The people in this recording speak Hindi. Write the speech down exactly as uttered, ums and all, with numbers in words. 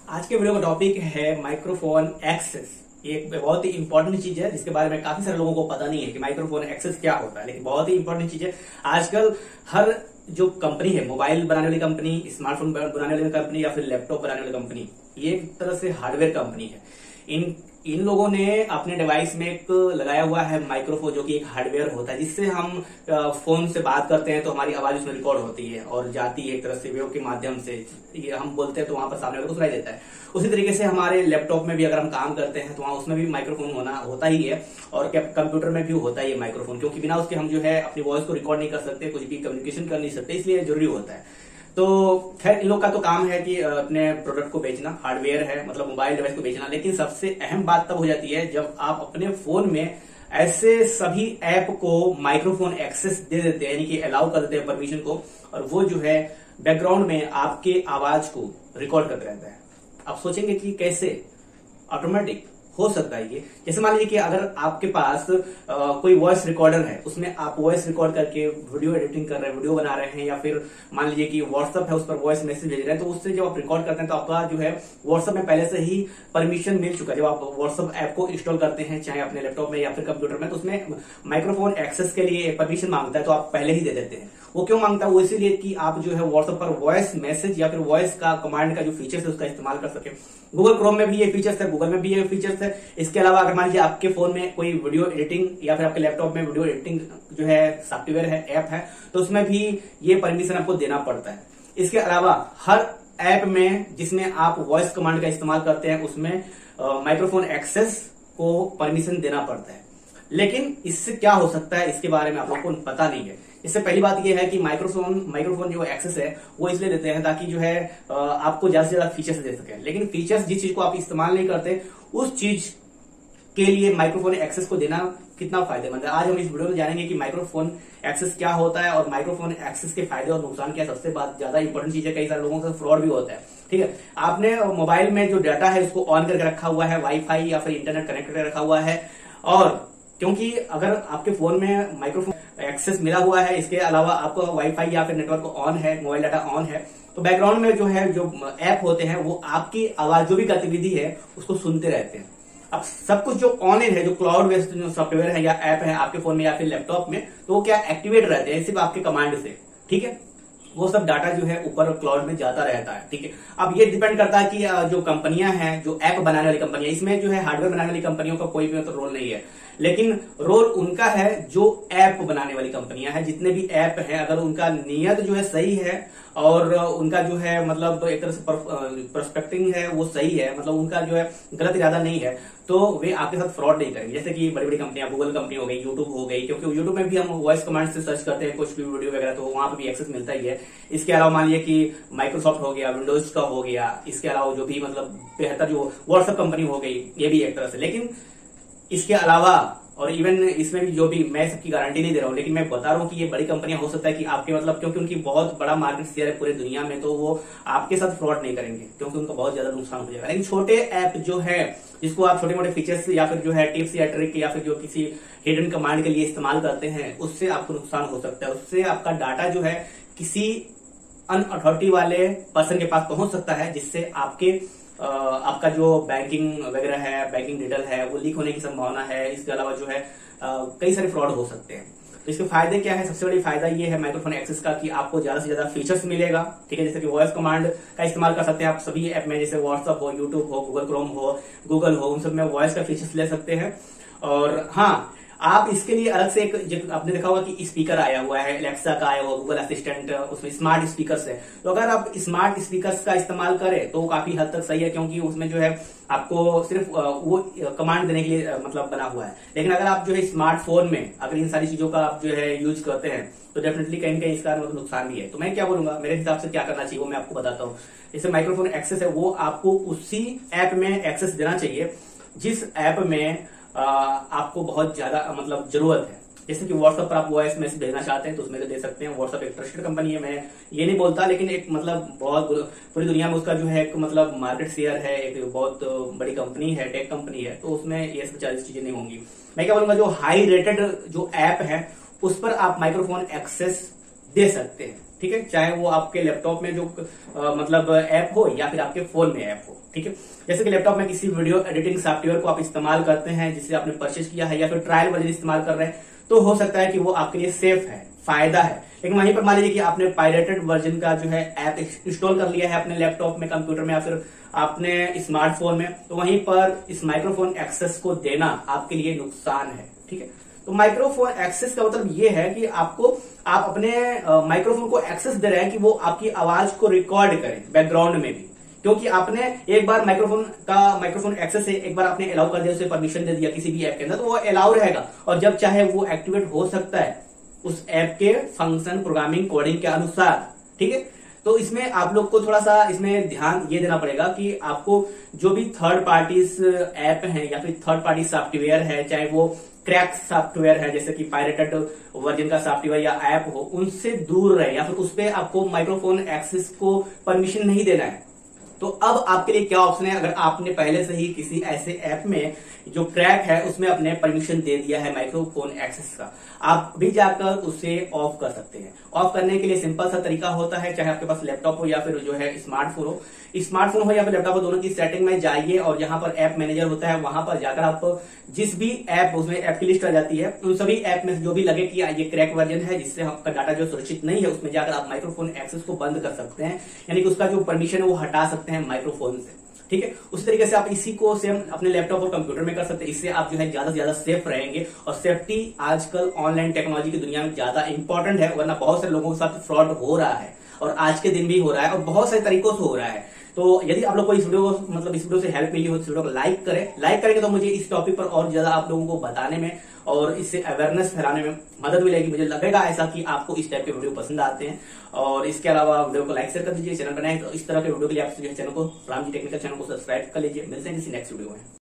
आज के वीडियो का टॉपिक है माइक्रोफोन एक्सेस। ये एक बहुत ही इंपॉर्टेंट चीज है जिसके बारे में काफी सारे लोगों को पता नहीं है कि माइक्रोफोन एक्सेस क्या होता है, लेकिन बहुत ही इंपॉर्टेंट चीज है। आजकल हर जो कंपनी है, मोबाइल बनाने वाली कंपनी, स्मार्टफोन बनाने वाली कंपनी या फिर लैपटॉप बनाने वाली कंपनी, ये एक तरह से हार्डवेयर कंपनी है। इन इन लोगों ने अपने डिवाइस में एक लगाया हुआ है माइक्रोफोन, जो कि एक हार्डवेयर होता है, जिससे हम फोन से बात करते हैं तो हमारी आवाज उसमें रिकॉर्ड होती है और जाती है एक तरह से वेव के माध्यम से। ये हम बोलते हैं तो वहां पर सामने वाले को सुनाई देता है। उसी तरीके से हमारे लैपटॉप में भी अगर हम काम करते हैं तो वहां उसमें भी माइक्रोफोन होना होता ही है, और कंप्यूटर में भी होता ही है माइक्रोफोन, क्योंकि बिना उसके हम जो है अपनी वॉइस को रिकॉर्ड नहीं कर सकते, कुछ भी कम्युनिकेशन कर नहीं सकते, इसलिए जरूरी होता है। तो खैर, इन लोग का तो काम है कि अपने प्रोडक्ट को बेचना, हार्डवेयर है मतलब मोबाइल डिवाइस को बेचना। लेकिन सबसे अहम बात तब हो जाती है जब आप अपने फोन में ऐसे सभी ऐप को माइक्रोफोन एक्सेस दे देते हैं, यानी कि अलाउ कर देते हैं परमिशन को, और वो जो है बैकग्राउंड में आपके आवाज को रिकॉर्ड करते रहता है। आप सोचेंगे कि कैसे ऑटोमेटिक हो सकता है ये। जैसे मान लीजिए कि अगर आपके पास आ, कोई वॉइस रिकॉर्डर है, उसमें आप वॉइस रिकॉर्ड करके वीडियो एडिटिंग कर रहे हैं, वीडियो बना रहे हैं, या फिर मान लीजिए कि व्हाट्सएप है, उस पर वॉइस मैसेज भेज रहे हैं, तो उससे जब आप रिकॉर्ड करते हैं तो आपका जो है व्हाट्सएप में पहले से ही परमिशन मिल चुका है। जब आप व्हाट्सएप ऐप को इंस्टॉल करते हैं, चाहे अपने लैपटॉप में या फिर कंप्यूटर में, तो उसमें माइक्रोफोन एक्सेस के लिए परमिशन मांगता है, तो आप पहले ही दे देते हैं। वो क्यों मांगता है? वो इसीलिए कि आप जो है व्हाट्सएप पर वॉइस मैसेज या फिर वॉइस का कमांड का जो फीचर्स है उसका इस्तेमाल कर सके। गूगल क्रोम में भी ये फीचर्स है, गूगल में भी ये फीचर्स है। इसके अलावा अगर मान लीजिए आपके फोन में कोई वीडियो एडिटिंग या फिर आपके लैपटॉप में वीडियो एडिटिंग जो है सॉफ्टवेयर है, ऐप है, तो उसमें भी ये परमिशन आपको देना पड़ता है। इसके अलावा हर ऐप में जिसमें आप वॉइस कमांड का इस्तेमाल करते हैं उसमें माइक्रोफोन एक्सेस को परमिशन देना पड़ता है। लेकिन इससे क्या हो सकता है, इसके बारे में आप लोगों को पता नहीं है। इससे पहली बात यह है कि माइक्रोफोन माइक्रोफोन जो एक्सेस है वो इसलिए देते हैं ताकि जो है आपको ज्यादा से ज्यादा फीचर्स दे सके। लेकिन फीचर्स जिस चीज को आप इस्तेमाल नहीं करते, उस चीज के लिए माइक्रोफोन एक्सेस को देना कितना फायदेमंद है। आज हम इस वीडियो में जानेंगे कि माइक्रोफोन एक्सेस क्या होता है और माइक्रोफोन एक्सेस के फायदे और नुकसान क्या है। सबसे बात ज्यादा इंपॉर्टेंट चीज है, कई सारे लोगों का फ्रॉड भी होता है। ठीक है, आपने मोबाइल में जो डाटा है उसको ऑन करके रखा हुआ है, वाईफाई या फिर इंटरनेट कनेक्ट करके रखा हुआ है, और क्योंकि अगर आपके फोन में माइक्रोफोन एक्सेस मिला हुआ है, इसके अलावा आपको वाईफाई या फिर नेटवर्क ऑन है, मोबाइल डाटा ऑन है, तो बैकग्राउंड में जो है जो ऐप होते हैं वो आपकी आवाज जो भी गतिविधि है उसको सुनते रहते हैं। अब सब कुछ जो ऑनलाइन है, जो क्लाउड बेस्ड सॉफ्टवेयर है या ऐप है आपके फोन में या फिर लैपटॉप में, तो वो क्या एक्टिवेट रहते हैं सिर्फ आपके कमांड से। ठीक है, वो सब डाटा जो है ऊपर क्लाउड में जाता रहता है। ठीक है, अब ये डिपेंड करता है कि जो कंपनियां हैं, जो ऐप बनाने वाली कंपनियां, इसमें जो है हार्डवेयर बनाने वाली कंपनियों का कोई भी मतलब रोल नहीं है, लेकिन रोल उनका है जो ऐप बनाने वाली कंपनियां हैं। जितने भी ऐप हैं, अगर उनका नियत जो है सही है और उनका जो है मतलब एक तरह से पर्सपेक्टिव है वो सही है, मतलब उनका जो है गलत इरादा नहीं है, तो वे आपके साथ फ्रॉड नहीं करेंगे। जैसे कि बड़ी बड़ी कंपनियां, गूगल कंपनी हो गई, यूट्यूब हो गई, क्योंकि यूट्यूब में भी हम वॉइस कमांड से सर्च करते हैं कुछ भी वीडियो वगैरह, तो वहां पर भी एक्सेस मिलता ही है। इसके अलावा मान लीजिए कि माइक्रोसॉफ्ट हो गया, विंडोज का हो गया, इसके अलावा जो भी मतलब बेहतर जो व्हाट्सएप कंपनी हो गई, ये भी एक तरह से। लेकिन इसके अलावा और इवन इसमें भी जो भी, मैं सबकी गारंटी नहीं दे रहा हूं, लेकिन मैं बता रहा हूं कि ये बड़ी कंपनियां हो सकता है कि आपके मतलब, क्योंकि उनकी बहुत बड़ा मार्केट शेयर है पूरे दुनिया में, तो वो आपके साथ फ्रॉड नहीं करेंगे क्योंकि उनका बहुत ज्यादा नुकसान हो जाएगा। लेकिन छोटे ऐप जो है, जिसको आप छोटे मोटे फीचर्स या फिर जो है टिप्स या ट्रिक या फिर जो किसी हिडन कमांड के लिए इस्तेमाल करते हैं, उससे आपको नुकसान हो सकता है। उससे आपका डाटा जो है किसी अनअथॉरिटी वाले पर्सन के पास पहुंच सकता है, जिससे आपके आ, आपका जो बैंकिंग वगैरह है, बैंकिंग डिटेल है, वो लीक होने की संभावना है। इसके अलावा जो है आ, कई सारे फ्रॉड हो सकते हैं। तो इसके फायदे क्या है? सबसे बड़ी फायदा ये है माइक्रोफोन एक्सेस का कि आपको ज्यादा से ज्यादा फीचर्स मिलेगा। ठीक है, जैसे कि वॉइस कमांड का इस्तेमाल कर सकते हैं आप सभी ऐप में, जैसे व्हाट्सएप हो, यूट्यूब हो, गूगल क्रोम हो, गूगल हो, उन सब में वॉइस का फीचर्स ले सकते हैं। और हाँ, आप इसके लिए अलग से एक, आपने देखा होगा कि स्पीकर आया हुआ है, एलेक्सा का आया हुआ, गूगल असिस्टेंट, उसमें स्मार्ट स्पीकर्स है। तो अगर आप स्मार्ट स्पीकर्स का इस्तेमाल करें तो काफी हद तक सही है, क्योंकि उसमें जो है आपको सिर्फ वो कमांड देने के लिए मतलब बना हुआ है। लेकिन अगर आप जो है स्मार्टफोन में अगर इन सारी चीजों का आप जो है यूज करते हैं तो डेफिनेटली कहीं ना कहीं इसका मतलब नुकसान भी है। तो मैं क्या बोलूंगा, मेरे हिसाब से क्या करना चाहिए वो मैं आपको बताता हूँ। जैसे माइक्रोफोन एक्सेस है, वो आपको उसी ऐप में एक्सेस देना चाहिए जिस ऐप में आ, आपको बहुत ज्यादा मतलब जरूरत है। जैसे कि व्हाट्सएप पर आप वॉइस मैसेज भेजना चाहते हैं तो उसमें दे सकते हैं। व्हाट्सएप एक ट्रस्टेड कंपनी है, मैं ये नहीं बोलता, लेकिन एक मतलब बहुत पूरी दुनिया में उसका जो है एक मतलब मार्केट शेयर है, एक बहुत बड़ी कंपनी है, टेक कंपनी है, तो उसमें ये सब चालीस चीजें नहीं होंगी। मैं क्या बोलूंगा, जो हाई रेटेड जो ऐप है उस पर आप माइक्रोफोन एक्सेस दे सकते हैं। ठीक है, चाहे वो आपके लैपटॉप में जो आ, मतलब ऐप हो या फिर आपके फोन में ऐप हो। ठीक है, जैसे कि लैपटॉप में किसी वीडियो एडिटिंग सॉफ्टवेयर को आप इस्तेमाल करते हैं जिसे आपने परचेज किया है या फिर ट्रायल वर्जन इस्तेमाल कर रहे हैं, तो हो सकता है कि वो आपके लिए सेफ है, फायदा है। लेकिन वहीं पर मान लीजिए कि आपने पायरेटेड वर्जन का जो है ऐप इंस्टॉल कर लिया है अपने लैपटॉप में, कंप्यूटर में या फिर आपने स्मार्टफोन में, तो वहीं पर इस माइक्रोफोन एक्सेस को देना आपके लिए नुकसान है। ठीक है, तो माइक्रोफोन एक्सेस का मतलब ये है कि आपको आप अपने माइक्रोफोन को एक्सेस दे रहे हैं कि वो आपकी आवाज को रिकॉर्ड करे बैकग्राउंड में भी, क्योंकि आपने एक बार माइक्रोफोन का माइक्रोफोन एक्सेस से एक बार आपने अलाउ कर दिया, उसे परमिशन दे दिया किसी भी ऐप के अंदर, तो वो अलाउ रहेगा और जब चाहे वो एक्टिवेट हो सकता है उस ऐप के फंक्शन प्रोग्रामिंग कोडिंग के अनुसार। ठीक है, तो इसमें आप लोग को थोड़ा सा इसमें ध्यान ये देना पड़ेगा कि आपको जो भी थर्ड पार्टी ऐप हैं या फिर थर्ड पार्टी सॉफ्टवेयर है, चाहे वो क्रैक सॉफ्टवेयर है जैसे कि पायरेटेड वर्जन का सॉफ्टवेयर या ऐप हो, उनसे दूर रहे या फिर उस पर आपको माइक्रोफोन एक्सेस को परमिशन नहीं देना है। तो अब आपके लिए क्या ऑप्शन है, अगर आपने पहले से ही किसी ऐसे ऐप में जो क्रैक है उसमें अपने परमिशन दे दिया है माइक्रोफोन एक्सेस का, आप भी जाकर उसे ऑफ कर सकते हैं। ऑफ करने के लिए सिंपल सा तरीका होता है, चाहे आपके पास लैपटॉप हो या फिर जो है स्मार्टफोन हो, स्मार्टफोन हो या फिर लैपटॉप हो, दोनों की सेटिंग में जाइए और यहाँ पर ऐप मैनेजर होता है, वहां पर जाकर आप जिस भी ऐप, उसमें ऐप की लिस्ट आ जाती है, उन सभी ऐप में जो भी लगे कि ये क्रैक वर्जन है जिससे आपका डाटा जो सुरक्षित नहीं है, उसमें जाकर आप माइक्रोफोन एक्सेस को बंद कर सकते हैं, यानी कि उसका जो परमिशन है वो हटा सकते हैं माइक्रोफोन से। ठीक है, उस तरीके से आप इसी को सेम अपने लैपटॉप और कंप्यूटर में कर सकते हैं। इससे आप जो है ज्यादा से ज्यादा सेफ रहेंगे और सेफ्टी आजकल ऑनलाइन टेक्नोलॉजी की दुनिया में ज्यादा इंपॉर्टेंट है, वरना बहुत सारे लोगों के साथ फ्रॉड हो रहा है और आज के दिन भी हो रहा है और बहुत सारे तरीकों से हो रहा है। तो यदि आप लोग को इस वीडियो को मतलब इस वीडियो से हेल्प मिली हो तो इस वीडियो को लाइक करें। लाइक करेंगे तो मुझे इस टॉपिक पर और ज्यादा आप लोगों को बताने में और इससे अवेयरनेस फैलाने में मदद मिलेगी। मुझे लगेगा ऐसा कि आपको इस टाइप के वीडियो पसंद आते हैं। और इसके अलावा वीडियो को लाइक शेयर कर दीजिए, चैनल बनाए तो इस तरह के वीडियो के लिए आप चैनल को राम जी टेक्निकल चैनल को सब्सक्राइब कर लीजिए। मिलते हैं किसी नेक्स्ट वीडियो में।